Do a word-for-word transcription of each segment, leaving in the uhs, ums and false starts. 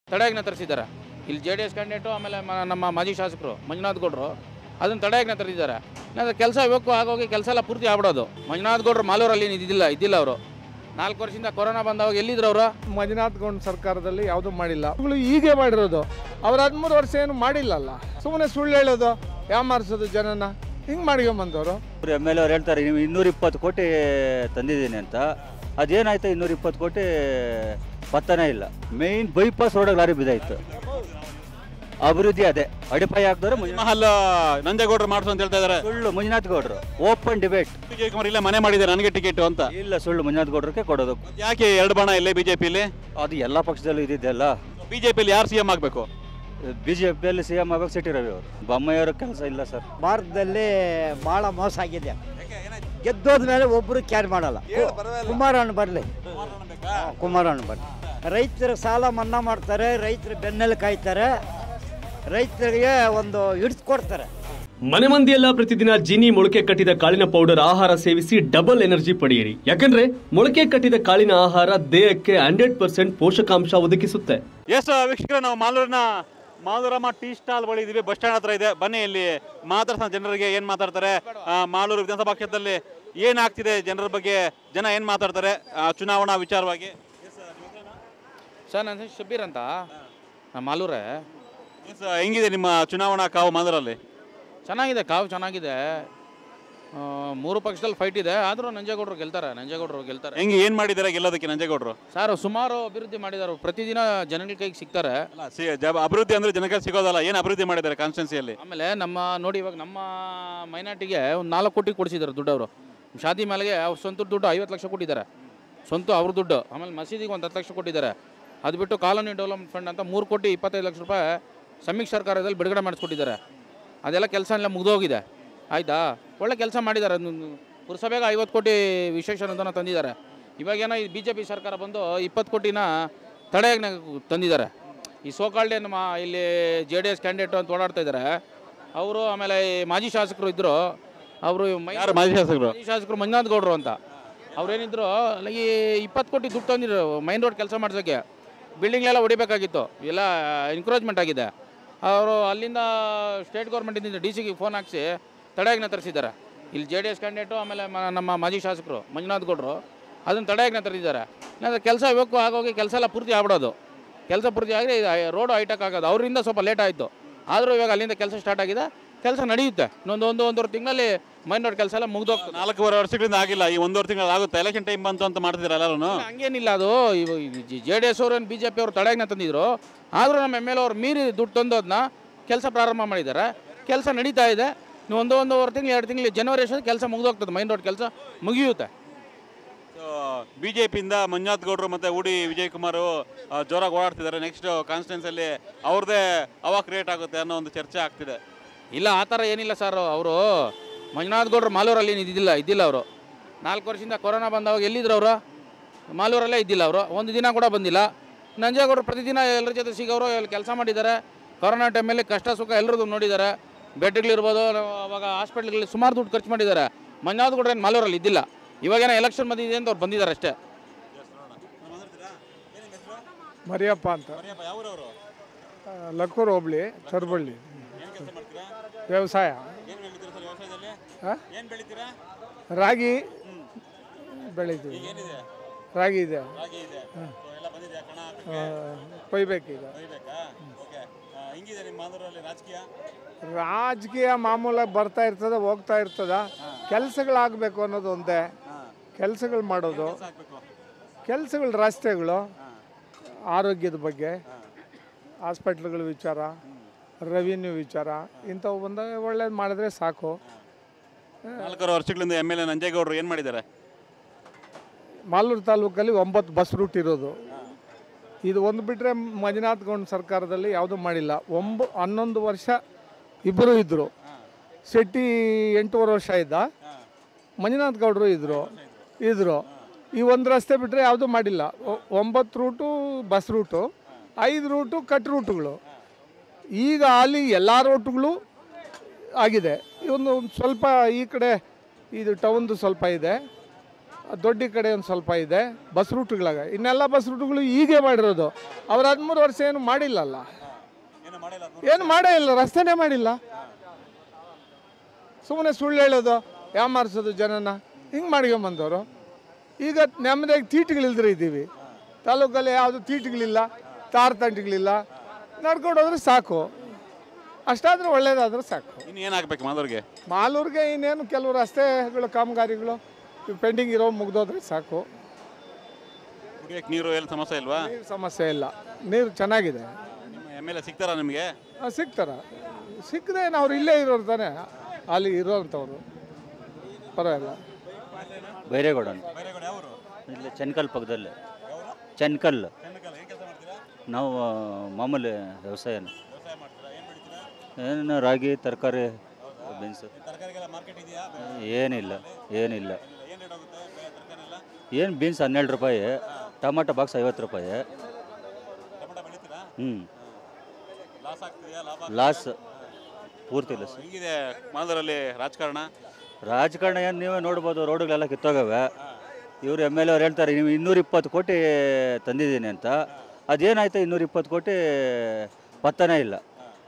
ತಡೆಯಾಜ್ಞೆ ತರಿಸಿದ್ದಾರೆ. ಇಲ್ಲಿ J D S candidate ಆಮೇಲೆ ನಮ್ಮ ಮಾಜಿ ಶಾಸಕರು ಮಂಜುನಾಥ್ ಗೌಡರು ಅದನ್ನು ತಡೆಯಾಜ್ಞೆ ತರಿಸಿದ್ದಾರೆ. ಇಲ್ಲಾಂದರೆ ಕೆಲಸ ಇವಕ್ಕೂ ಆಗೋಗಿ ಕೆಲಸ ಎಲ್ಲ ಪೂರ್ತಿ ಆಗ್ಬಿಡೋದು. ಮಂಜುನಾಥ್ ಗೌಡರು ಮಾಲೂರಲ್ಲಿ ಇದ್ದಿಲ್ಲ ಇದ್ದಿಲ್ಲ ಅವರು ನಾಲ್ಕು ವರ್ಷದಿಂದ ಕೊರೋನಾ ಬಂದವಾಗ ಎಲ್ಲಿದ್ರು ಅವರು? ಮಂಜುನಾಥ್ ಗೌಡ ಸರ್ಕಾರದಲ್ಲಿ ಯಾವುದೂ ಮಾಡಿಲ್ಲ. ಹೀಗೆ ಮಾಡಿರೋದು ಅವ್ರು ಹದಿಮೂರು ವರ್ಷ ಏನು ಮಾಡಿಲ್ಲಲ್ಲ. ಸುಮ್ಮನೆ ಸುಳ್ಳು ಹೇಳೋದು, ಯಾಮಾರಿಸೋದು ಜನನ, ಹಿಂಗೆ ಮಾಡ್ಕೊಂಬಂದವರು. ಎಮ್ ಎಲ್ ಅವ್ರು ಹೇಳ್ತಾರೆ ನೀವು ಇನ್ನೂರ ಇಪ್ಪತ್ತು ಕೋಟಿ ತಂದಿದ್ದೀನಿ ಅಂತ. ಅದೇನಾಯ್ತು? ಇನ್ನೂರ ಇಪ್ಪತ್ತು ಕೋಟಿ ಪತ್ತನೇ ಇಲ್ಲ. ಮೇಯ್ನ್ ಬೈಪಾಸ್ ರೋಡಲ್ಲಿ ಲಾರಿ ಬಿದ್ದಾಯಿತು. ಅಭಿವೃದ್ಧಿ ಅದೇ ಅಡಿಪಾಯ ಹಾಕಿದ್ರೆ ಮಹಲ್ ನಂಜೇಗೌಡರು ಮಾಡಿಸು ಅಂತ ಹೇಳ್ತಾ ಇದ್ದಾರೆ. ಸುಳ್ಳು. ಮಂಜುನಾಥ್ ಗೌಡರು ಓಪನ್ ಡಿಬೇಟ್. ವಿಜಯ್ ಕುಮಾರ್ ಇಲ್ಲ ಮನೆ ಮಾಡಿದ್ದಾರೆ ನನಗೆ ಟಿಕೆಟ್ ಅಂತ. ಇಲ್ಲ, ಸುಳ್ಳು. ಮಂಜುನಾಥ್ ಗೌಡ್ರಿಗೆ ಕೊಡೋದು. ಯಾಕೆ ಎರಡು ಬಣ ಇಲ್ಲೇ ಬಿಜೆಪಿಲಿ? ಅದು ಎಲ್ಲ ಪಕ್ಷದಲ್ಲೂ ಇದ್ದಿದ್ದೆಲ್ಲ. ಬಿಜೆಪಿಯಲ್ಲಿ ಯಾರು ಸಿ ಎಂ ಆಗಬೇಕು? ಬಿಜೆಪಿಯಲ್ಲಿ ಸಿ ಎಂ ಆಗಬೇಕು ಸಿಟಿ ರವಿ ಅವರು. ಬೊಮ್ಮಾಯಿಯವ್ರ ಕೆಲಸ ಇಲ್ಲ ಸರ್. ಭಾರತದಲ್ಲಿ ಭಾಳ ಮೋಸ ಆಗಿದೆ. ಗೆದ್ದೋದ ಮೇಲೆ ಒಬ್ಬರು ಕ್ಯಾರಿ ಮಾಡಲ್ಲ. ಕುಮಾರಣ್ಣ ಬರಲಿ, ಕುಮಾರಣ್ಣ ಬರಲಿ. ರೈತರ ಸಾಲ ಮನ್ನಾ ಮಾಡ್ತಾರೆ, ರೈತರ ಬೆನ್ನೆಲ್ಲಿ ಕಾಯ್ತಾರೆ, ರೈತರಿಗೆ ಒಂದು ಹಿಡಿದು ಕೊಡ್ತಾರೆ. ಮನೆ ಮಂದಿಯೆಲ್ಲ ಪ್ರತಿದಿನ ಜೀನಿ ಮೊಳಕೆ ಕಟ್ಟಿದ ಕಾಳಿನ ಪೌಡರ್ ಆಹಾರ ಸೇವಿಸಿ ಡಬಲ್ ಎನರ್ಜಿ ಪಡೆಯಿರಿ. ಯಾಕಂದ್ರೆ ಮೊಳಕೆ ಕಟ್ಟಿದ ಕಾಳಿನ ಆಹಾರ ದೇಹಕ್ಕೆ ಹಂಡ್ರೆಡ್ ಪರ್ಸೆಂಟ್ ಪೋಷಕಾಂಶ ಒದಗಿಸುತ್ತೆ. ಎಸ್ ವೀಕ್ಷಕರೇ, ನಾವು ಮಾಲೂರಿನ ಮಾಲೂರಮ್ಮ ಟೀ ಸ್ಟಾಲ್ ಬಳಿ ಇದೀವಿ. ಬಸ್ ಸ್ಟ್ಯಾಂಡ್ ಹತ್ರ ಇದೆ. ಬನ್ನಿ ಇಲ್ಲಿ ಮಾತಾಡ್ತಾ ಜನರಿಗೆ ಏನು ಮಾತಾಡ್ತಾರೆ, ಮಾಲೂರು ವಿಧಾನಸಭಾ ಕ್ಷೇತ್ರದಲ್ಲಿ ಏನಾಗ್ತಿದೆ ಜನರ ಬಗ್ಗೆ, ಜನ ಏನು ಮಾತಾಡ್ತಾರೆ ಚುನಾವಣಾ ವಿಚಾರವಾಗಿ. ಸರ್ ನನ್ನ ಹೆಸರು ಶಬೀರ್ ಅಂತ, ಮಾಲೂರೇ. ಎಸ್, ಹೆಂಗಿದೆ ನಿಮ್ಮ ಚುನಾವಣಾ ಕಾವು ಮಾಲೂರಲ್ಲಿ? ಚೆನ್ನಾಗಿದೆ, ಕಾವು ಚೆನ್ನಾಗಿದೆ. ಮೂರು ಪಕ್ಷದಲ್ಲಿ ಫೈಟ್ ಇದೆ, ಆದರೂ ನಂಜೇಗೌಡರು ಗೆಲ್ತಾರೆ. ನಂಜೇಗೌಡರು ಗೆಲ್ತಾರೆ. ಹೆಂಗೆ ಏನು ಮಾಡಿದ್ದಾರೆ ಗೆಲ್ಲೋದಕ್ಕೆ ನಂಜೇಗೌಡರು? ಸರ್ ಸುಮಾರು ಅಭಿವೃದ್ಧಿ ಮಾಡಿದ್ದಾರೆ. ಪ್ರತಿದಿನ ಜನಗಳ ಕೈಗೆ ಸಿಗ್ತಾರೆ. ಅಭಿವೃದ್ಧಿ ಅಂದ್ರೆ ಜನಕ್ಕೆ ಸಿಗೋದಲ್ಲ, ಏನು ಅಭಿವೃದ್ಧಿ ಮಾಡಿದ್ದಾರೆ ಕಾನ್ಸ್ಟಿಟ್ಯೂನ್ಸಿಯಲ್ಲಿ? ಆಮೇಲೆ ನಮ್ಮ ನೋಡಿ, ಇವಾಗ ನಮ್ಮ ಮೈನಾರಿಟಿಗೆ ಒಂದು ನಾಲ್ಕು ಕೋಟಿ ಕೊಡಿಸಿದ್ದಾರೆ ದುಡ್ಡು. ಅವರು ಶಾದಿ ಮೇಲೆಗೆ ಅವ್ರ ಸ್ವಂತ ದುಡ್ಡು ಐವತ್ತು ಲಕ್ಷ ಕೊಟ್ಟಿದ್ದಾರೆ, ಸ್ವಂತ ಅವ್ರ ದುಡ್ಡು. ಆಮೇಲೆ ಮಸೀದಿಗೆ ಒಂದು ಹತ್ತು ಲಕ್ಷ ಕೊಟ್ಟಿದ್ದಾರೆ. ಅದು ಬಿಟ್ಟು ಕಾಲೋನಿ ಡೆವಲಪ್ಮೆಂಟ್ ಫಂಡ್ ಅಂತ ಮೂರು ಕೋಟಿ ಇಪ್ಪತ್ತೈದು ಲಕ್ಷ ರೂಪಾಯಿ ಸಮ್ಮಿಶ್ರ ಸರ್ಕಾರದಲ್ಲಿ ಬಿಡುಗಡೆ ಮಾಡಿಸ್ಕೊಟ್ಟಿದ್ದಾರೆ. ಅದೆಲ್ಲ ಕೆಲಸ ಎಲ್ಲ ಮುಗಿದೋಗಿದೆ. ಆಯಿತಾ, ಒಳ್ಳೆ ಕೆಲಸ ಮಾಡಿದ್ದಾರೆ. ಪುರಸಭೆಗೆ ಐವತ್ತು ಕೋಟಿ ವಿಶೇಷ ಅನುದಾನ ತಂದಿದ್ದಾರೆ. ಇವಾಗೇನೋ ಈ ಬಿ ಜೆ ಪಿ ಸರ್ಕಾರ ಬಂದು ಇಪ್ಪತ್ತು ಕೋಟಿನ ತಡೆಯಾಜ್ಞೆ ತಂದಿದ್ದಾರೆ. ಈ ಸೋಕಾಲ್ಡೆ ನಮ್ಮ ಇಲ್ಲಿ ಜೆ ಡಿ ಎಸ್ ಕ್ಯಾಂಡಿಡೇಟು ಅಂತ ಓಡಾಡ್ತಾ ಇದ್ದಾರೆ ಅವರು. ಆಮೇಲೆ ಈ ಮಾಜಿ ಶಾಸಕರು ಇದ್ದರು, ಅವರು ಮಾಜಿ ಶಾಸಕರು ಮಾಜಿ ಶಾಸಕರು ಮಂಜುನಾಥ್ ಗೌಡರು ಅಂತ. ಅವ್ರೇನಿದ್ರು ಈ ಇಪ್ಪತ್ತು ಕೋಟಿ ದುಡ್ಡು ತಂದಿದ್ರು ಮೈನ್ ರೋಡ್ ಕೆಲಸ ಮಾಡ್ಸೋಕ್ಕೆ. ಬಿಲ್ಡಿಂಗ್ಲೆಲ್ಲ ಹೊಡಿಬೇಕಾಗಿತ್ತು, ಎಲ್ಲ ಎನ್ಕ್ರೋಚ್ಮೆಂಟ್ ಆಗಿದೆ. ಅವರು ಅಲ್ಲಿಂದ ಸ್ಟೇಟ್ ಗೌರ್ಮೆಂಟಿಂದ ಡಿ ಸಿಗೆ ಫೋನ್ ಹಾಕಿಸಿ ತಡೆಯಾಜ್ಞೆ ತರಿಸಿದ್ದಾರೆ. ಇಲ್ಲಿ ಜೆ ಡಿ ಎಸ್ ಕ್ಯಾಂಡಿಡೇಟು ಆಮೇಲೆ ನಮ್ಮ ಮಾಜಿ ಶಾಸಕರು ಮಂಜುನಾಥ್ ಗೌಡರು ಅದನ್ನು ತಡೆಯಾಜ್ಞೆ ತರಿಸಿದ್ದಾರೆ. ಇಲ್ಲಾಂದರೆ ಕೆಲಸ ಇವಕ್ಕೂ ಆಗೋಗಿ ಕೆಲಸ ಎಲ್ಲ ಪೂರ್ತಿ ಆಗ್ಬಿಡೋದು. ಕೆಲಸ ಪೂರ್ತಿ ಆಗಿ ರೋಡು ಹೈಟೆಕ್ ಆಗೋದು. ಅವರಿಂದ ಸ್ವಲ್ಪ ಲೇಟ್ ಆಯಿತು, ಆದರೂ ಇವಾಗ ಅಲ್ಲಿಂದ ಕೆಲಸ ಸ್ಟಾರ್ಟ್ ಆಗಿದೆ. ಕೆಲಸ ನಡೆಯುತ್ತೆ. ಇನ್ನೊಂದು ಒಂದು ಒಂದೂವರೆ ತಿಂಗಳಲ್ಲಿ ಮೈನ್ ರೋಡ್ ಕೆಲಸ ಎಲ್ಲ ಮುಗಿದೋಗ್ತದೆ. ನಾಲ್ಕೂವರೆ ವರ್ಷಗಳಿಂದ ಆಗಿಲ್ಲ, ಈ ಒಂದೂವರೆ ತಿಂಗಳು ಆಗುತ್ತೆ. ಎಲೆಕ್ಷನ್ ಟೈಮ್ ಬಂತು ಅಂತ ಮಾಡ್ತಿದ್ರು ಎಲ್ಲರೂ. ಹಂಗೇನಿಲ್ಲ, ಅದು ಜೆ ಡಿ ಎಸ್ ಅವರು ಏನು ಬಿ ಜೆ ಪಿ ಅವರು ತಡೆಯಾಜ್ಞೆ ತಂದಿದ್ರು, ಆದರೂ ನಮ್ಮ ಎಮ್ ಎಲ್ ಅವ್ರು ಮೀರಿ ದುಡ್ಡು ತಂದೋದನ್ನ ಕೆಲಸ ಪ್ರಾರಂಭ ಮಾಡಿದ್ದಾರೆ. ಕೆಲಸ ನಡೀತಾ ಇದೆ. ನೀವು ಒಂದು ಒಂದೂವರೆ ತಿಂಗಳು ಎರಡು ತಿಂಗಳು ಜನವರಿ ಅಷ್ಟೊಂದು ಕೆಲಸ ಮುಗಿದೋಗ್ತದೆ. ಮೈನ್ ರೋಡ್ ಕೆಲಸ ಮುಗಿಯುತ್ತೆ. ಬಿ ಜೆ ಪಿಯಿಂದ ಮಂಜುನಾಥ್ ಗೌಡರು ಮತ್ತು ಉಡಿ ವಿಜಯ್ ಕುಮಾರ್ ಜೋರಾಗಿ ಓಡಾಡ್ತಿದ್ದಾರೆ. ನೆಕ್ಸ್ಟ್ ಕಾನ್ಸ್ಟಿಟ್ಯೂನ್ಸಿಯಲ್ಲಿ ಅವ್ರದ್ದೇ ಹವಾ ಕ್ರಿಯೇಟ್ ಆಗುತ್ತೆ ಅನ್ನೋ ಒಂದು ಚರ್ಚೆ ಆಗ್ತಿದೆ. ಇಲ್ಲ, ಆ ಥರ ಏನಿಲ್ಲ ಸರ್. ಅವರು ಮಂಜುನಾಥ್ ಗೌಡರು ಮಾಲೂರಲ್ಲಿ ಇದ್ದಿಲ್ಲ ಇದ್ದಿಲ್ಲ ಅವರು ನಾಲ್ಕು ವರ್ಷದಿಂದ ಕೊರೋನಾ ಬಂದವಾಗ ಎಲ್ಲಿದ್ರು ಅವರು? ಮಾಲೂರಲ್ಲೇ ಇದ್ದಿಲ್ಲ ಅವರು, ಒಂದು ದಿನ ಕೂಡ ಬಂದಿಲ್ಲ. ನಂಜೇಗೌಡರು ಪ್ರತಿದಿನ ಎಲ್ಲರ ಜೊತೆ ಸಿಗೋರು, ಎಲ್ಲಿ ಕೆಲಸ ಮಾಡಿದ್ದಾರೆ. ಕೊರೋನಾ ಟೈಮಲ್ಲಿ ಕಷ್ಟ ಸುಖ ಎಲ್ಲರದ್ದು ನೋಡಿದ್ದಾರೆ. ಬೆಡ್ಗಳಿರ್ಬೋದು, ಅವಾಗ ಹಾಸ್ಪಿಟ್ಲ್ಗಳಲ್ಲಿ ಸುಮಾರು ದುಡ್ಡು ಖರ್ಚು ಮಾಡಿದ್ದಾರೆ. ಮಂಜುನಾಥ್ ಗೌಡ್ರು ಏನು ಮಾಲೂರಲ್ಲಿ ಇದ್ದಿಲ್ಲ. ಇವಾಗೇನೋ ಎಲೆಕ್ಷನ್ ಬಂದಿದೆ ಅಂತ ಅವ್ರು ಬಂದಿದ್ದಾರೆ ಅಷ್ಟೇ. ಮರಿಯಪ್ಪ ಅಂತ, ಲಕ್ಕೂರು ಹೋಬಳಿ, ತರಬಳ್ಳಿ. ವ್ಯವಸಾಯ, ರಾಗಿ ಬೆಳಿತೀವಿ. ರಾಗಿ ಇದೆ, ಕೊಯ್ಬೇಕೀಗ. ರಾಜಕೀಯ ಮಾಮೂಲಾಗಿ ಬರ್ತಾ ಇರ್ತದೆ, ಹೋಗ್ತಾ ಇರ್ತದ. ಕೆಲಸಗಳಾಗಬೇಕು ಅನ್ನೋದು ಒಂದೇ. ಕೆಲಸಗಳು ಮಾಡೋದು, ಕೆಲಸಗಳು, ರಸ್ತೆಗಳು, ಆರೋಗ್ಯದ ಬಗ್ಗೆ, ಹಾಸ್ಪಿಟ್ಲ್ಗಳ ವಿಚಾರ, ರೆವಿನ್ಯೂ ವಿಚಾರ, ಇಂಥವು ಬಂದಾಗ ಒಳ್ಳೇದು ಮಾಡಿದ್ರೆ ಸಾಕು. ನಾಲ್ಕೂವರೆ ವರ್ಷಗಳಿಂದ ಎಮ್ ಎಲ್ ಎ ನಂಜೇಗೌಡರು ಏನು ಮಾಡಿದ್ದಾರೆ? ಮಾಲೂರು ತಾಲೂಕಲ್ಲಿ ಒಂಬತ್ತು ಬಸ್ ರೂಟ್ ಇರೋದು. ಇದು ಒಂದು ಬಿಟ್ಟರೆ ಮಂಜುನಾಥ್ ಗೌಡ ಸರ್ಕಾರದಲ್ಲಿ ಯಾವುದೂ ಮಾಡಿಲ್ಲ. ಒಂಬ ಹನ್ನೊಂದು ವರ್ಷ ಇಬ್ಬರು ಇದ್ದರು. ಶೆಟ್ಟಿ ಎಂಟೂವರೆ ವರ್ಷ ಇದ್ದ, ಮಂಜುನಾಥ್ ಗೌಡರು ಇದ್ದರು ಇದ್ದರು ಈ ಒಂದು ರಸ್ತೆ ಬಿಟ್ಟರೆ ಯಾವುದೂ ಮಾಡಿಲ್ಲ. ಒಂಬತ್ತು ರೂಟು ಬಸ್ ರೂಟು, ಐದು ರೂಟು ಕಟ್ ರೂಟುಗಳು. ಈಗ ಅಲ್ಲಿ ಎಲ್ಲ ರೂಟುಗಳು ಆಗಿದೆ. ಇವೊಂದು ಸ್ವಲ್ಪ ಈ ಕಡೆ ಇದು ಟೌನ್ದು ಸ್ವಲ್ಪ ಇದೆ. ದೊಡ್ಡ ಕಡೆ ಒಂದು ಸ್ವಲ್ಪ ಇದೆ ಬಸ್ ರೂಟ್ಗಳಾಗ. ಇನ್ನೆಲ್ಲ ಬಸ್ ರೂಟ್ಗಳು ಹೀಗೆ ಮಾಡಿರೋದು. ಅವ್ರು ಹದಿಮೂರು ವರ್ಷ ಏನು ಮಾಡಿಲ್ಲಲ್ಲ, ಏನು ಮಾಡೇ ಇಲ್ಲ, ರಸ್ತೆನೇ ಮಾಡಿಲ್ಲ. ಸುಮ್ಮನೆ ಸುಳ್ಳು ಹೇಳೋದು, ಯಾಮಾರಿಸೋದು ಜನನ, ಹಿಂಗೆ ಮಾಡ್ಕೊಂಬಂದವರು. ಈಗ ನೆಮ್ಮದಿಯಾಗಿ ತೀಟುಗಳಿಲ್ದ್ರೆ ಇದ್ದೀವಿ. ತಾಲೂಕಲ್ಲಿ ಯಾವುದು ತೀಟುಗಳಿಲ್ಲ, ತಾರು ತಂಟಿಗಳಿಲ್ಲ. ನಡ್ಕೊಂಡು ಹೋದ್ರೆ ಸಾಕು, ಅಷ್ಟಾದರೂ ಒಳ್ಳೇದಾದ್ರೆ ಸಾಕು. ಇನ್ನು ಏನಾಗಬೇಕು ಮಾಲೂರಿಗೆ? ಮಾಲೂರಿಗೆ ಇನ್ನೇನು ಕೆಲವು ರಸ್ತೆಗಳು ಕಾಮಗಾರಿಗಳು ಪೆಂಡಿಂಗ್ ಇರೋ ಮುಗ್ದೋದ್ರೆ ಸಾಕು. ಕುಡಿಯೋಕ್ಕೆ ನೀರು ಏನು ಸಮಸ್ಯೆ ಇಲ್ವಾ? ನೀರು ಸಮಸ್ಯೆ ಇಲ್ಲ, ನೀರು ಚೆನ್ನಾಗಿದೆ. ನಿಮ್ಮ ಎಮ್ ಎಲ್ ಎ ಸಿಗ್ತಾರಾ ನಿಮಗೆ? ಹಾಂ, ಸಿಗ್ತಾರ. ಸಿಕ್ಕದೆ ಅವ್ರು ಇಲ್ಲೇ ಇರೋರು ತಾನೆ, ಅಲ್ಲಿ ಇರೋವಂಥವ್ರು, ಪರವಾಗಿಲ್ಲ. ಬೈರೇಗೌಡ ಅಂತ, ಇಲ್ಲಿ ಚೆನ್ಕಲ್ ಪಕ್ಕದಲ್ಲಿ. ಚೆನ್ಕಲ್ ನಾವು ಮಾಮೂಲಿ ವ್ಯವಸಾಯನ, ಏನು ರಾಗಿ, ತರಕಾರಿ, ಬೀನ್ಸು. ಏನಿಲ್ಲ ಏನಿಲ್ಲ ಏನು ಬೀನ್ಸ್ ಹನ್ನೆರಡು ರೂಪಾಯಿ, ಟೊಮಾಟೊ ಬಾಕ್ಸ್ ಐವತ್ತು ರೂಪಾಯಿ. ಹ್ಞೂ ಲಾಸ್ ಪೂರ್ತಿ ಇಲ್ಲ ಸರ್. ಹೇಗಿದೆ ಮಾಲೂರಲ್ಲಿ ರಾಜಕಾರಣ? ರಾಜಕಾರಣ ಏನು ನೀವೇ ನೋಡ್ಬೋದು, ರೋಡುಗಳೆಲ್ಲ ಕಿತ್ತೋಗವೆ. ಇವರು ಎಮ್ ಎಲ್ ಎ ಅವ್ರು ಹೇಳ್ತಾರೆ ನೀವು ಇನ್ನೂರ ಇಪ್ಪತ್ತು ಕೋಟಿ ತಂದಿದ್ದೀನಿ ಅಂತ. ಅದೇನಾಯ್ತು ಇನ್ನೂರ ಇಪ್ಪತ್ತು ಕೋಟಿ ಪತ್ತನೇ ಇಲ್ಲ.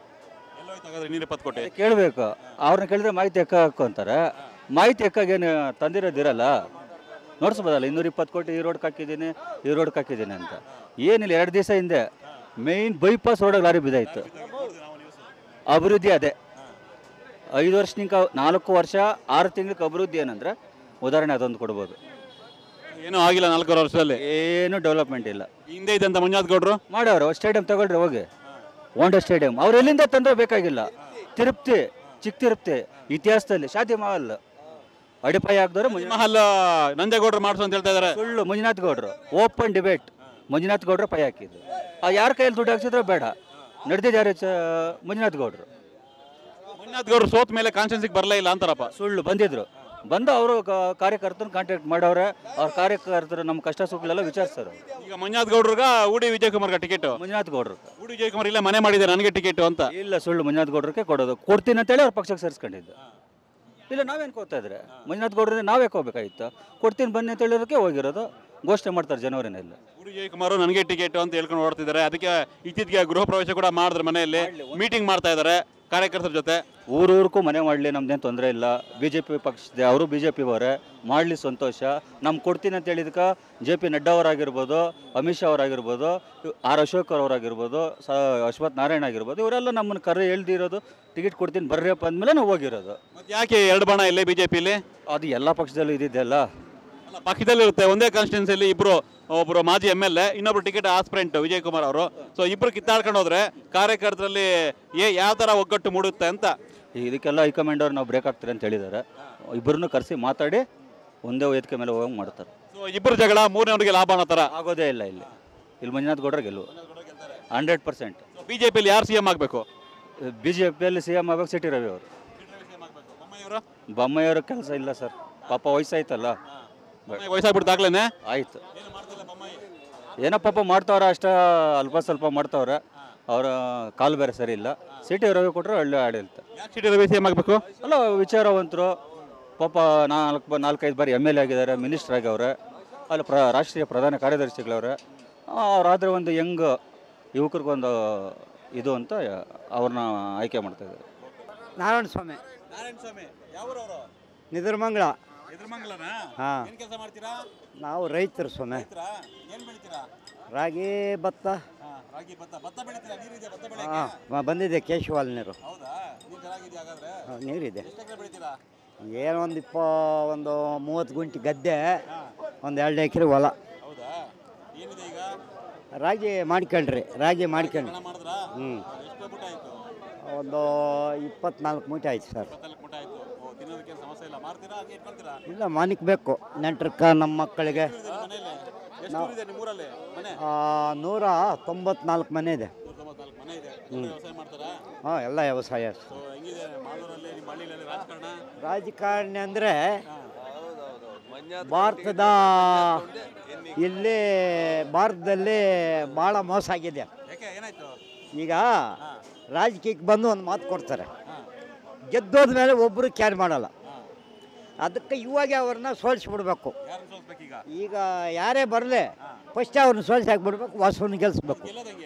ಇನ್ನೂರ ಇಪ್ಪತ್ತು ಕೋಟಿ ಕೇಳಬೇಕು, ಅವ್ರನ್ನ ಕೇಳಿದ್ರೆ ಮಾಹಿತಿ ಎಕ್ಕ ಹಾಕು ಅಂತಾರೆ. ಮಾಹಿತಿ ಎಕ್ಕಾಗೇನು ತಂದಿರೋದಿರಲ್ಲ, ನೋಡಿಸ್ಬೋದಲ್ಲ. ಇನ್ನೂರ ಇಪ್ಪತ್ತು ಕೋಟಿ ಈ ರೋಡ್ಗೆ ಹಾಕಿದ್ದೀನಿ, ಈ ರೋಡ್ಗೆ ಹಾಕಿದ್ದೀನಿ ಅಂತ. ಏನಿಲ್ಲ, ಎರಡು ದಿವಸ ಹಿಂದೆ ಮೇಯ್ನ್ ಬೈಪಾಸ್ ರೋಡಲ್ಲಿ ಲಾರಿ ಬಿದ್ದಾಯಿತು. ಅಭಿವೃದ್ಧಿ ಅದೇ ಐದು ವರ್ಷನಿಂಕ ನಾಲ್ಕು ವರ್ಷ ಆರು ತಿಂಗಳಿಗೆ ಅಭಿವೃದ್ಧಿ ಏನಂದ್ರೆ ಉದಾಹರಣೆ ಅದೊಂದು ಕೊಡ್ಬೋದು. ಏನೂ ಆಗಿಲ್ಲ ನಾಲ್ಕೂವರೆ ವರ್ಷದಲ್ಲಿ, ಏನು ಡೆವಲಪ್ಮೆಂಟ್ ಇಲ್ಲ. ಹಿಂದೆ ಇದ್ದಂಥ ಮಂಜುನಾಥ್ ಗೌಡರು ಮಾಡವ್ರು ಸ್ಟೇಡಿಯಂ ತಗೊಳ್ರಿ ಹೋಗಿ, ಹೋಂಡಾ ಸ್ಟೇಡಿಯಂ. ಅವ್ರು ಎಲ್ಲಿಂದ ತಂದ್ರೆ ಬೇಕಾಗಿಲ್ಲ. ತಿರುಪ್ತಿ, ಚಿಕ್ಕ ತಿರುಪ್ತಿ ಇತಿಹಾಸದಲ್ಲಿ ಶಾದಿ ಮಹಲ್ ಅಡಿಪಾಯ ಹಾಕಿದವರು ಮಹಲ್ ನಂಜೇಗೌಡರು ಮಾಡಿಸು ಅಂತ ಹೇಳ್ತಾ ಇದ್ದಾರೆ. ಸುಳ್ಳು. ಮಂಜುನಾಥ್ ಗೌಡರು ಓಪನ್ ಡಿಬೇಟ್, ಮಂಜುನಾಥ್ ಗೌಡರು ಪೈ ಹಾಕಿದ್ದು. ಆ ಯಾರ ಕೈಯಲ್ಲಿ ದುಡ್ಡು ಹಾಕ್ಸಿದ್ರೆ ಬೇಡ, ನಡೆದಿದ್ದು ಯಾರು? ಮಂಜುನಾಥ್ ಗೌಡರು. ಮಂಜುನಾಥ್ ಗೌಡರು ಸೋತ್ ಮೇಲೆ ಕಾನ್ಸ್ಟಿಟ್ಯೂನ್ಸಿಗೆ ಬರಲೇ ಇಲ್ಲ ಅಂತಾರಪ್ಪ. ಸುಳ್ಳು. ಬಂದಿದ್ರು, ಬಂದು ಅವರು ಕಾರ್ಯಕರ್ತನ ಕಾಂಟ್ಯಾಕ್ಟ್ ಮಾಡವ್ರೆ. ಅವ್ರ ಕಾರ್ಯಕರ್ತರು ನಮ್ಮ ಕಷ್ಟ ಸುಖಗಳೆಲ್ಲ ವಿಚಾರಿಸ್ತಾರೆ. ಈಗ ಮಂಜುನಾಥ್ ಗೌಡ್ರಿಗೆ ಉಡಿ ವಿಜಯ್ ಕುಮಾರ್ಗೆ ಟಿಕೆಟ್. ಮಂಜುನಾಥ್ ಗೌಡರು ಉಡಿ ವಿಜಯ್ ಕುಮಾರ್ ಇಲ್ಲ ಮನೆ ಮಾಡಿದ್ದಾರೆ ನನಗೆ ಟಿಕೆಟ್ ಅಂತ. ಇಲ್ಲ, ಸುಳ್ಳು. ಮಂಜುನಾಥ್ ಗೌಡ್ರಿಗೆ ಕೊಡೋದು, ಕೊಡ್ತೀನಿ ಅಂತೇಳಿ ಅವ್ರ ಪಕ್ಷಕ್ಕೆ ಸೇರಿಸ್ಕೊಂಡಿದ್ದು. ಇಲ್ಲ, ನಾವೇನು ಕೋತಾ ಇದ್ರೆ ಮಂಜುನಾಥ್ ಗೌಡ್ರೆ ನಾವೇ ಹೋಗ್ಬೇಕಾಗಿತ್ತು. ಕೊಡ್ತೀನಿ ಬನ್ನಿ ಅಂತ ಹೇಳಿರೋಕ್ಕೆ ಹೋಗಿರೋದು. ಘೋಷಣೆ ಮಾಡ್ತಾರೆ ಜನವರಿನಲ್ಲಿ. ಉಡಿ ವಿಜಯ್ ಕುಮಾರ್ ನನಗೆ ಟಿಕೆಟ್ ಅಂತ ಹೇಳ್ಕೊಂಡು ಓಡ್ತಿದ್ದಾರೆ. ಅದಕ್ಕೆ ಇತ್ತೀಚೆಗೆ ಗೃಹ ಪ್ರವೇಶ ಕೂಡ ಮಾಡಿದ್ರೆ, ಮನೆಯಲ್ಲಿ ಮೀಟಿಂಗ್ ಮಾಡ್ತಾ ಇದ್ದಾರೆ ಕಾರ್ಯಕರ್ತರ ಜೊತೆ. ಊರೂರ್ಗೂ ಮನೆ ಮಾಡಲಿ, ನಮ್ದೇನು ತೊಂದರೆ ಇಲ್ಲ. ಬಿ ಜೆ ಪಿ ಪಕ್ಷದ ಅವರು ಬಿ ಜೆ ಪಿ ಅವರೇ ಮಾಡಲಿ, ಸಂತೋಷ. ನಮ್ಗೆ ಕೊಡ್ತೀನಿ ಅಂತ ಹೇಳಿದಕ್ಕೆ ಜೆ ಪಿ ನಡ್ಡಾ ಅವರಾಗಿರ್ಬೋದು, ಅಮಿತ್ ಶಾ ಅವರಾಗಿರ್ಬೋದು, ಆರ್ ಅಶೋಕ್ ಅವರಾಗಿರ್ಬೋದು, ಸ ಅಶ್ವಥ್ ನಾರಾಯಣ ಆಗಿರ್ಬೋದು, ಇವರೆಲ್ಲ ನಮ್ಮನ್ನು ಕರೆ ಹೇಳ್ದಿರೋದು ಟಿಕೆಟ್ ಕೊಡ್ತೀನಿ ಬರ್ರಿಯಪ್ಪ ಅಂದಮೇಲೆ ನಾವು ಹೋಗಿರೋದು. ಮತ್ತೆ ಯಾಕೆ ಎರಡು ಬಣ ಇಲ್ಲೇ ಬಿ ಜೆ ಪಿಲಿ? ಅದು ಎಲ್ಲ ಪಕ್ಷದಲ್ಲೂ ಇದ್ದಿದ್ದೆಲ್ಲ. ಪಕ್ಷದಲ್ಲಿ ಇರುತ್ತೆ. ಒಂದೇ ಕಾನ್ಸ್ಟಿಟ್ಯೂನ್ಸಿಯಲ್ಲಿ ಇಬ್ಬರು, ಒಬ್ಬರು ಮಾಜಿ ಎಮ್ ಎಲ್ ಎ, ಇನ್ನೊಬ್ರು ಟಿಕೆಟ್ ಆಸ್ಪಿರೆಂಟ್ ವಿಜಯ್ ಕುಮಾರ್ ಅವರು. ಸೊ ಇಬ್ಬರು ಕಿತ್ತಾಡ್ಕೊಂಡು ಹೋದ್ರೆ ಕಾರ್ಯಕರ್ತರಲ್ಲಿ ಏ ಯಾವ ಥರ ಒಗ್ಗಟ್ಟು ಮೂಡುತ್ತೆ ಅಂತ. ಇದಕ್ಕೆಲ್ಲ ಹೈಕಮಾಂಡ್ ಅವ್ರು ನಾವು ಬ್ರೇಕ್ ಆಗ್ತಾರೆ ಅಂತ ಹೇಳಿದ್ದಾರೆ. ಇಬ್ಬರನ್ನು ಕರೆಸಿ ಮಾತಾಡಿ ಒಂದೇ ವೇದಿಕೆ ಮೇಲೆ ಹೋಗಿ ಮಾಡ್ತಾರೆ. ಸೊ ಇಬ್ಬರು ಜಗಳ ಮೂರನೇವರಿಗೆ ಲಾಭ ಅನ್ನೋ ಥರ ಆಗೋದೇ ಇಲ್ಲ. ಇಲ್ಲಿ ಇಲ್ಲಿ ಮಂಜುನಾಥ್ ಗೌಡ್ರ ಗೆಲುವು ಹಂಡ್ರೆಡ್ ಪರ್ಸೆಂಟ್. ಬಿ ಜೆ ಪಿಯಲ್ಲಿ ಯಾರು ಸಿ ಎಂ ಆಗಬೇಕು? ಬಿ ಜೆ ಪಿಯಲ್ಲಿ ಸಿ ಎಂ ಆಗಬೇಕು ಸಿ ಟಿ ರವಿ ಅವರು. ಬೊಮ್ಮಾಯಿಯವ್ರ ಕೆಲಸ ಇಲ್ಲ ಸರ್, ಪಾಪ ವಯಸ್ಸಾಯ್ತಲ್ಲ. ವಯಸ್ಸಾಗ್ಬಿಡ್ತಾಗ್ಲೇನೆ ಆಯ್ತು. ಏನೋ ಪಾಪ ಮಾಡ್ತಾವ್ರ, ಅಷ್ಟ ಅಲ್ಪ ಸ್ವಲ್ಪ ಮಾಡ್ತಾವ್ರೆ. ಅವರ ಕಾಲು ಬೇರೆ ಸರಿ ಇಲ್ಲ. ಸಿ ಟಿ ರವಿ ಕೊಟ್ಟರೆ ಒಳ್ಳೆ ಆಡಳಿತ. C T Ravi C M ಆಗಬೇಕು? ಅಲ್ಲ, ವಿಚಾರವಂತರು ಪಾಪ. ನಾಲ್ಕು ನಾಲ್ಕೈದು ಬಾರಿ ಎಮ್ ಎಲ್ ಎ ಆಗಿದ್ದಾರೆ, ಮಿನಿಸ್ಟರ್ ಆಗ್ಯವ್ರೆ, ಅಲ್ಲಿ ಪ್ರ ರಾಷ್ಟ್ರೀಯ ಪ್ರಧಾನ ಕಾರ್ಯದರ್ಶಿಗಳವ್ರೆ. ಅವರಾದರೆ ಒಂದು ಯಂಗ್ ಯುವಕರಿಗೊಂದು ಇದು ಅಂತ ಅವ್ರನ್ನ ಆಯ್ಕೆ ಮಾಡ್ತಾಯಿದ್ದಾರೆ. ನಾರಾಯಣ ಸ್ವಾಮಿ. ನಾರಾಯಣ ಸ್ವಾಮಿ ಯಾವೂರವರು? ನಿದ್ರಮಂಗಲ. ನಿದ್ರಮಂಗಲನಾ? ಹಾಂ, ಏನು ಕೆಲಸ ಮಾಡ್ತೀರಾ? ನಾವು ರೈತರು ಸ್ವಾಮಿ. ಏನು ಬೆಳಿತೀರಾ? ರಾಗಿ, ಭತ್ತ. ರಾಗಿ, ಭತ್ತ. ಭತ್ತ ಬೆಳಿತೀರಾ? ನೀರಿದೆ ಭತ್ತ ಬೆಳೆಯಕ್ಕೆ? ಹಾಂ, ಬಂದಿದೆ ಕೇಶವಾಲ್ ನೀರು. ಹೌದಾ? ನೀರು ಚೆನ್ನಾಗಿದೆ ಹಾಗಾದ್ರೆ? ಹಾಂ, ನೀರಿದೆ. ಎಷ್ಟು ಎಕರೆ ಬೆಳಿತೀರಾ? ಏನೋ ಒಂದು ಇಪ್ಪ ಒಂದು ಮೂವತ್ತು ಗುಂಟೆ ಗದ್ದೆ, ಒಂದು ಎರಡು ಎಕರೆ ಹೊಲ. ಹೌದಾ? ಏನಿದೆ ಈಗ? ರಾಗಿ ಮಾಡ್ಕೊಳ್ರಿ, ರಾಗಿ ಮಾಡ್ಕೊಂಡ್ರಿ. ಹಣ ಮಾಡಿದ್ರಾ? ಹ್ಞೂ, ಎಷ್ಟು ಮೂಟೆ ಆಯಿತು? ಒಂದು ಇಪ್ಪತ್ನಾಲ್ಕು ಮೂಟೆ ಆಯ್ತು ಸರ್. ಇಪ್ಪತ್ನಾಲ್ಕು ಮೂಟೆ ಆಯಿತು. ಓ, ತಿನ್ನೋದಕ್ಕೆ ಸಮಸ್ಯೆ ಇಲ್ಲ. ಮಾರ್ತೀರಾ? ಹಾಗೆ ಇಟ್ಕೊಳ್ತೀರಾ? ಇಲ್ಲ, ಮಾನಿಕ್ಬೇಕು ನೆಂಟ್ರಕ್ಕ ನಮ್ಮ ಮಕ್ಕಳಿಗೆ. ಮನೆಯಲ್ಲಿ ಎಷ್ಟು ಇದೆ ನಿಮ್ಮೂರಲ್ಲಿ ಮನೆ? ನೂರ ತೊಂಬತ್ನಾಲ್ಕು ಮನೆ ಇದೆ. ನೂರ ತೊಂಬತ್ನಾಲ್ಕು ಮನೆ ಇದೆ. ವ್ಯವಸಾಯ ಮಾಡ್ತಾರಾ? ಹಾಂ, ಎಲ್ಲ ವ್ಯವಸಾಯ. ಸೊ ಹೆಂಗಿದೆ ಮಾಲೂರಲ್ಲಿ, ನಿಮ್ಮ ಹಳ್ಳಿಯಲ್ಲಿ ರಾಜಕಾರಣ? ರಾಜಕಾರಣಿ ಅಂದರೆ ಭಾರತದ ಇಲ್ಲಿ ಭಾರತದಲ್ಲಿ ಭಾಳ ಮೋಸ ಆಗಿದೆ. ಯಾಕೆ, ಏನಾಯ್ತು? ಈಗ ರಾಜಕೀಯಕ್ಕೆ ಬಂದು ಒಂದು ಮಾತು ಕೊಡ್ತಾರೆ, ಗೆದ್ದೋದ ಮೇಲೆ ಒಬ್ಬರು ಕ್ಯಾರಿ ಮಾಡಲ್ಲ. ಅದಕ್ಕೆ ಇವಾಗ ಅವ್ರನ್ನ ಸೋಲಿಸ್ಬಿಡ್ಬೇಕು. ಯಾರನ್ನ ಸೋಲ್ಸ್ಬೇಕು ಈಗ? ಈಗ ಯಾರೇ ಬರಲಿ ಫಸ್ಟ್ ಅವ್ರನ್ನ ಸೋಲಿಸಿ ಹಾಕ್ಬಿಡ್ಬೇಕು, ವಾಸವನ್ನ ಗೆಲ್ಲಿಸ್ಬೇಕು.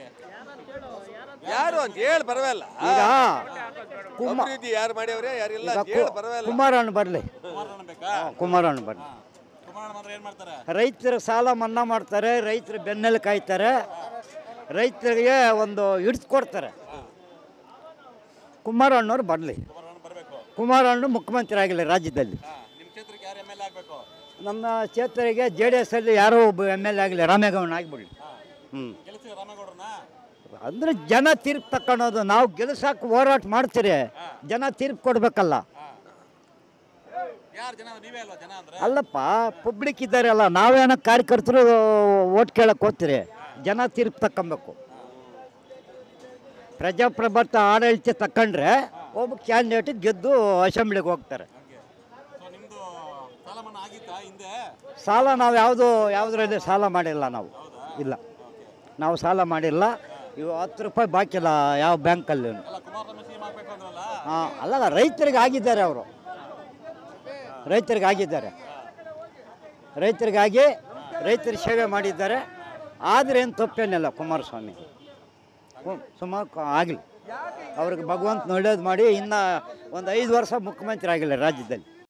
ಯಾರು ಅಂತ ಹೇಳಿ ಪರವಾಗಿಲ್ಲ. ಈಗ ಅಭಿವೃದ್ಧಿ ಯಾರು ಮಾಡ್ಯವ್ರೆ ಯಾರಿಲ್ಲ ಅಂತ ಹೇಳಿ ಪರವಾಗಿಲ್ಲ. ಕುಮಾರಣ್ಣ ಬರಲಿ, ಕುಮಾರಣ್ಣ ಬೇಕಾ? ಕುಮಾರಣ್ಣ ಬರಲಿ. ಕುಮಾರಣ್ಣ ಮಾತ್ರ ಏನ್ ಮಾಡ್ತಾರೆ? ರೈತರ ಸಾಲ ಮನ್ನಾ ಮಾಡ್ತಾರೆ, ರೈತರ ಬೆನ್ನೆಲು ಕಾಯ್ತಾರೆ, ರೈತರಿಗೆ ಒಂದು ಹಿಡಿಸ್ಕೊಡ್ತಾರೆ. ಕುಮಾರಣ್ಣವ್ರು ಬರಲಿ. ಕುಮಾರಣ್ಣ ಮುಖ್ಯಮಂತ್ರಿ ಆಗಿಲ್ಲ ರಾಜ್ಯದಲ್ಲಿ. ನಿಮ್ಮ ಕ್ಷೇತ್ರಕ್ಕೆ ಯಾರು ಎಮ್ ಎಲ್ ಎ ಆಗಬೇಕು? ನಮ್ಮ ಕ್ಷೇತ್ರಕ್ಕೆ ಜೆ ಡಿ ಎಸ್ ಅಲ್ಲಿ ಯಾರೋ ಒಬ್ಬ ಎಮ್ ಎಲ್ ಎ ಆಗಲಿ, ರಾಮೇಗೌಡ ಆಗಿಬಿಡ್ಲಿ. ಹ್ಞೂ ಗೆಲ್ಲಿಸ್ತೀವಿ ರಾಮೇಗೌಡರನ್ನ? ಅಂದರೆ ಜನ ತೀರ್ಪು ತಗೊಳೋದು. ನಾವು ಗೆಲ್ಸಕ್ಕೆ ಹೋರಾಟ ಮಾಡ್ತೀರಿ, ಜನ ತೀರ್ಪು ಕೊಡಬೇಕಲ್ಲ. ಯಾರು ಜನ? ನೀವೇ ಅಲ್ವಾ ಜನ ಅಂದ್ರೆ? ಅಲ್ಲಪ್ಪ, ಪಬ್ಲಿಕ್ ಇದ್ದಾರಲ್ಲ, ನಾವೇನೋ ಕಾರ್ಯಕರ್ತರು ಓಟ್ ಕೇಳಕ್ಕೆ ಹೋಗ್ತೀರಿ, ಜನ ತೀರ್ಪು ತಗೊಬೇಕು. ಪ್ರಜಾಪ್ರಭುತ್ವ ಆಡಳಿತ ತಗೊಂಡ್ರೆ ಒಬ್ಬ ಕ್ಯಾಂಡಿಡೇಟ್ ಗೆದ್ದು ಅಸೆಂಬ್ಲಿಗೆ ಹೋಗ್ತಾರೆ. ನಿಮ್ದು ಸಾಲ ಮನ್ನಾ ಆಗಿತ್ತಾ ಹಿಂದೆ? ಸಾಲ ನಾವು ಯಾವುದು ಯಾವುದರಲ್ಲಿ ಸಾಲ ಮಾಡಿಲ್ಲ. ನಾವು ಇಲ್ಲ, ನಾವು ಸಾಲ ಮಾಡಿಲ್ಲ. ಇವು ಹತ್ತು ರೂಪಾಯಿ ಬಾಕಿ ಇಲ್ಲ ಯಾವ ಬ್ಯಾಂಕಲ್ಲಿ. ಹಾಂ, ಅಲ್ಲ, ರೈತರಿಗೆ ಆಗಿದ್ದಾರೆ. ಅವರು ರೈತರಿಗೆ ಆಗಿದ್ದಾರೆ, ರೈತರಿಗಾಗಿ ರೈತರ ಸೇವೆ ಮಾಡಿದ್ದಾರೆ. ಆದರೆ ಏನು ತಪ್ಪೇನಿಲ್ಲ ಕುಮಾರಸ್ವಾಮಿ. ಸುಮಾರು ಆಗಲಿ, ಅವ್ರಿಗೆ ಭಗವಂತ ಒಳ್ಳೇದು ಮಾಡಿ ಇನ್ನೂ ಒಂದು ಐದು ವರ್ಷ ಮುಖ್ಯಮಂತ್ರಿ ಆಗಿಲ್ಲ ರಾಜ್ಯದಲ್ಲಿ.